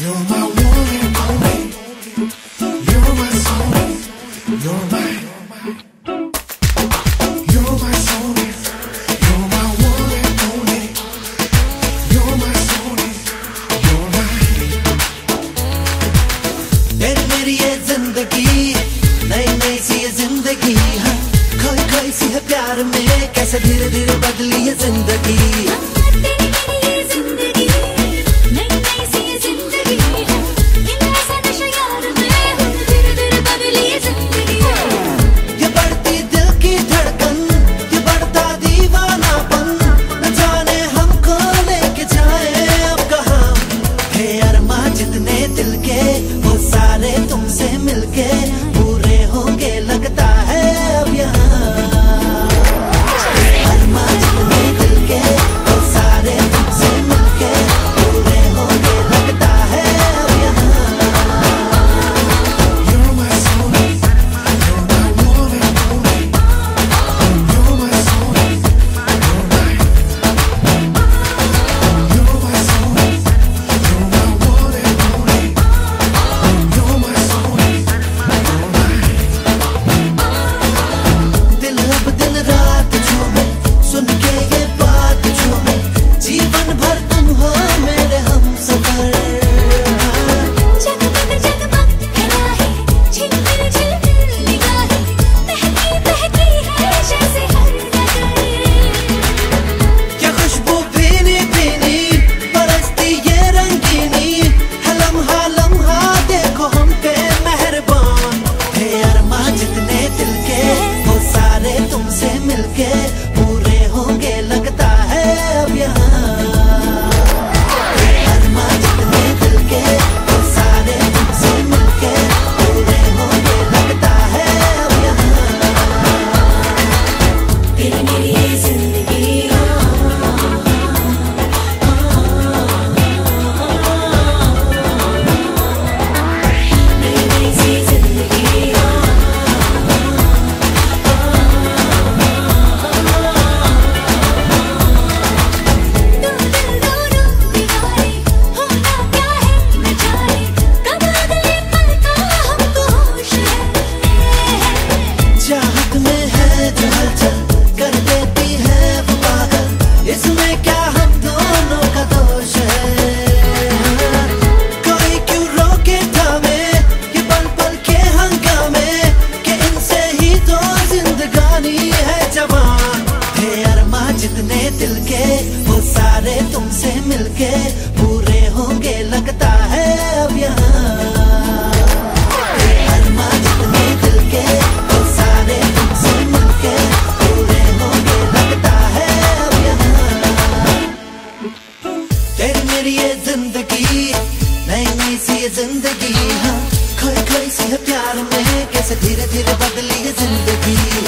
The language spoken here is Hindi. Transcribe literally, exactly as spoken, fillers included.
You're my one and only. You're my soulmate. You're my. You're my soulmate. You're my one and only. You're my soulmate. You're my. तेरी मेरी ये जिंदगी नई नई सी ये जिंदगी, हाँ खोई खोई सी है प्यार में, कैसे धीरे धीरे बदली है जिंदगी। तुमसे मिलके पूरे होंगे लगता है अब यहाँ, अरमा जितने दिल के वो सारे तुमसे मिलके पूरे होंगे लगता है अब यहाँ। You're my soulmate. You're my one and only. You're my soulmate. You're my. You're my soulmate. You're my one and only. You're my soulmate. दिल अब दिन रात झूमे सुन के ये बात झूमे, जीवन भर तुम हो मेरे हमसफर। जगमग जगमग है राहें, झिलमिल झिलमिल निगाहें, बहकी बहकी है जैसे हर नगर। क्या खुशबू भीनी भीनी बरसती ये रंगीनी, है लम्हा लम्हा देखो हम पे मेहरबान। हे अरमा जितने दिल के वो सारे तुमसे मिलके पूरे होंगे लगता है अब यहाँ, हे अरमा जितने दिल के वो सारे तुमसे मिलके पूरे होंगे लगता है अब यहाँ। तेरी मेरी ये जिंदगी नई नई सी जिंदगी। दो दिल दोनों दीवारे होना क्या है न जाने, कब अगले पल का हमको होश है। चाहत में है जो हलचल कर देती है वो पागल, इसमें क्या हम दोनों का दोष है। कोई क्यों रोके थामे ये पल पल के हंगामे, कि इनसे ही तो जिंदगानी है जवान। हे अरमा जितने दिल के वो सारे तुमसे मिलके पूरे होंगे लगता है अब यहाँ, हे अरमा जितने दिल के वो सारे तुमसे मिलके पूरे होंगे लगता है अब यहाँ। तेरी मेरी ये जिंदगी नई नई सी ये जिंदगी, हाँ खोई खोई सी है प्यार में, कैसे धीरे धीरे बदली है जिंदगी।